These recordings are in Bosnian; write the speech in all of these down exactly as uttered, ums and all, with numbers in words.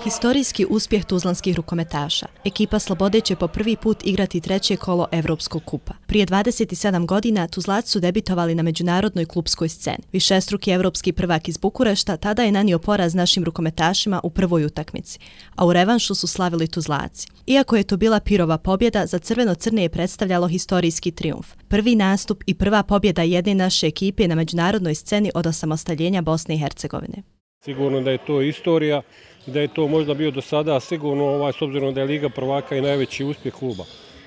Historijski uspjeh tuzlanskih rukometaša. Ekipa Slobode će po prvi put igrati treće kolo Evropskog kupa. Prije dvadeset sedam godina Tuzlaci su debitovali na međunarodnoj klupskoj sceni. Višestruki evropski prvak iz Bukurešta tada je nanio poraz našim rukometašima u prvoj utakmici, a u revanšu su slavili Tuzlaci. Iako je to bila pirova pobjeda, za crveno-crne je predstavljalo historijski trijumf. Prvi nastup i prva pobjeda jedne naše ekipe na međunarodnoj sceni od osamostaljenja Bosne i Hercegovine. Sigurno da je to istorija i da je to možda bio do sada sigurno, ovaj, s obzirom da je Liga prvaka i najveći uspjeh kluba.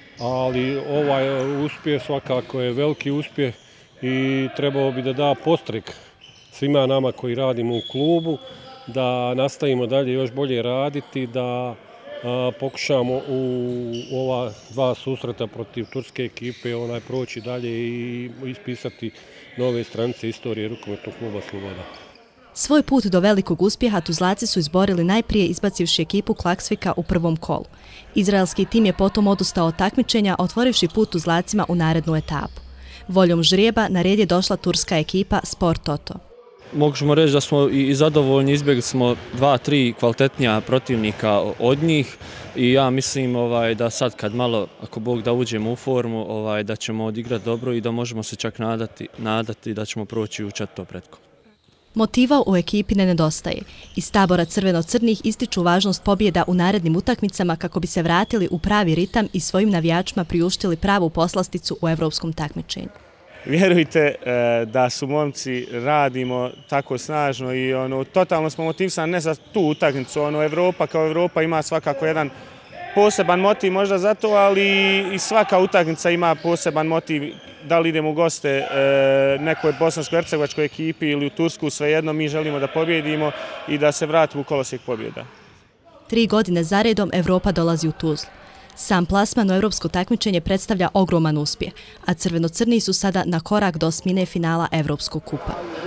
Ali ovaj uspjeh svakako je veliki uspjeh i trebao bi da da podstrek svima nama koji radimo u klubu, da nastavimo dalje još bolje raditi, da a, pokušamo u ova dva susreta protiv turske ekipe onaj proći dalje i ispisati nove stranice istorije rukometnog kluba Sloboda. Svoj put do velikog uspjeha Tuzlaci su izborili najprije izbacivši ekipu Klaksvika u prvom kolu. Izraelski tim je potom odustao od takmičenja, otvorivši put Tuzlacima u narednu etapu. Voljom žrijeba na red je došla turska ekipa Sport Toto. Možemo reći da smo i zadovoljni, izbjegli smo dva, tri kvalitetnija protivnika od njih i ja mislim ovaj, da sad kad malo, ako Bog da uđemo u formu, ovaj, da ćemo odigrati dobro i da možemo se čak nadati, nadati da ćemo proći u četvrto pretko. Motiva u ekipi ne nedostaje. Iz tabora crveno-crnih ističu važnost pobjeda u narednim utakmicama kako bi se vratili u pravi ritam i svojim navijačima priuštili pravu poslasticu u evropskom takmičenju. Vjerujte da su momci, radimo tako snažno i ono, totalno smo motivisani ne za tu utakmicu. Ono, Evropa kao Evropa ima svakako jedan poseban motiv možda za to, ali i svaka utakmica ima poseban motiv. Da li idemo u goste e, nekoj bosansko-hercegovačkoj ekipi ili u Tursku, svejedno mi želimo da pobjedimo i da se vratimo u kolosijek pobjeda. Tri godine zaredom Evropa dolazi u Tuzlu. Sam plasman u evropsko takmičenje predstavlja ogroman uspjeh, a crveno-crni su sada na korak do osmine finala Evropskog kupa.